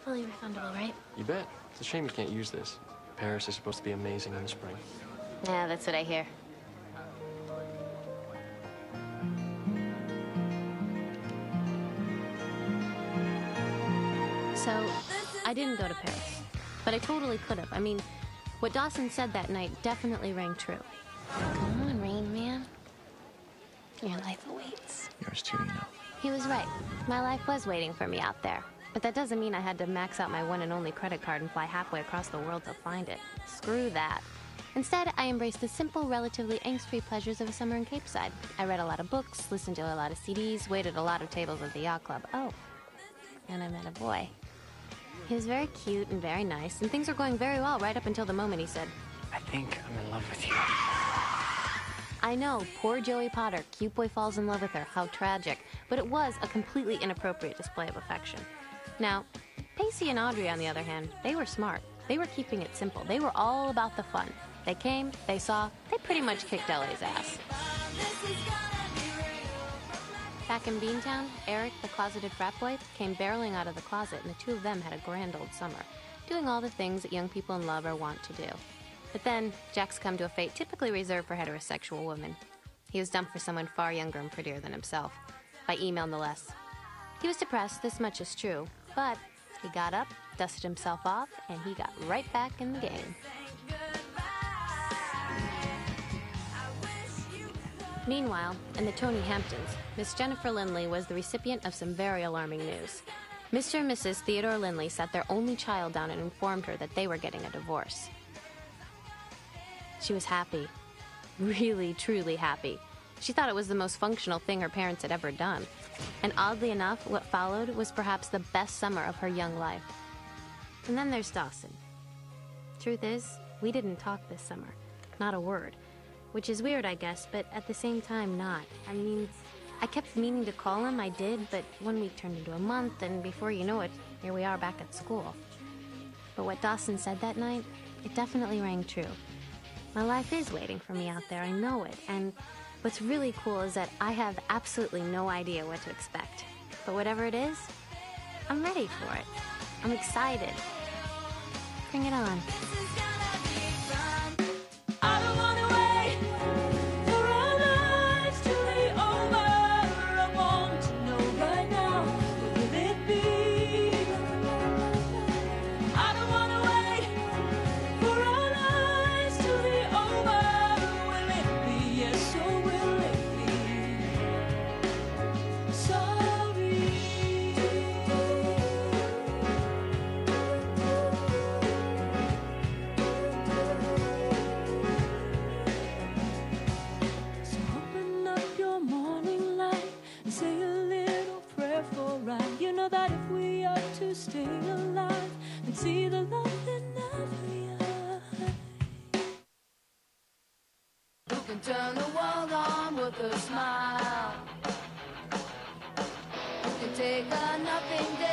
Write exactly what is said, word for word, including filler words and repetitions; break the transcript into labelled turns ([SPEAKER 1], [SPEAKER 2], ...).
[SPEAKER 1] Fully refundable, right?
[SPEAKER 2] You bet. It's a shame you can't use this. Paris is supposed to be amazing in the spring.
[SPEAKER 1] Yeah, that's what I hear. So, I didn't go to Paris, but I totally could have. I mean, what Dawson said that night definitely rang true. Come on, Rain Man. Your life awaits.
[SPEAKER 3] Yours too, you know.
[SPEAKER 1] He was right. My life was waiting for me out there. But that doesn't mean I had to max out my one and only credit card and fly halfway across the world to find it. Screw that. Instead, I embraced the simple, relatively angst-free pleasures of a summer in Capeside. I read a lot of books, listened to a lot of C Ds, waited a lot of tables at the yacht club. Oh, and I met a boy. He was very cute and very nice, and things were going very well right up until the moment he said,
[SPEAKER 3] I think I'm in love with you.
[SPEAKER 1] I know, poor Joey Potter, cute boy falls in love with her, how tragic. But it was a completely inappropriate display of affection. Now, Pacey and Audrey, on the other hand, they were smart. They were keeping it simple. They were all about the fun. They came, they saw, they pretty much kicked L A's ass. Back in Beantown, Eric, the closeted frat boy, came barreling out of the closet, and the two of them had a grand old summer, doing all the things that young people in love are wont to do. But then, Jack succumbed to a fate typically reserved for heterosexual women. He was dumped for someone far younger and prettier than himself, by email no less. He was depressed, this much is true, but he got up, dusted himself off, and he got right back in the game. Meanwhile, in the Tony Hamptons, Miss Jennifer Lindley was the recipient of some very alarming news. Mister and Missus Theodore Lindley sat their only child down and informed her that they were getting a divorce. She was happy. Really, truly happy. She thought it was the most functional thing her parents had ever done. And oddly enough, what followed was perhaps the best summer of her young life. And then there's Dawson. Truth is, we didn't talk this summer. Not a word. Which is weird, I guess, but at the same time, not. I mean, I kept meaning to call him, I did, but one week turned into a month, and before you know it, here we are back at school. But what Dawson said that night, it definitely rang true. My life is waiting for me out there, I know it, and what's really cool is that I have absolutely no idea what to expect. But whatever it is, I'm ready for it. I'm excited. Bring it on.
[SPEAKER 4] Stay alive and see the love in every eye. Who can turn the world on with a smile? Who can take a nothing day?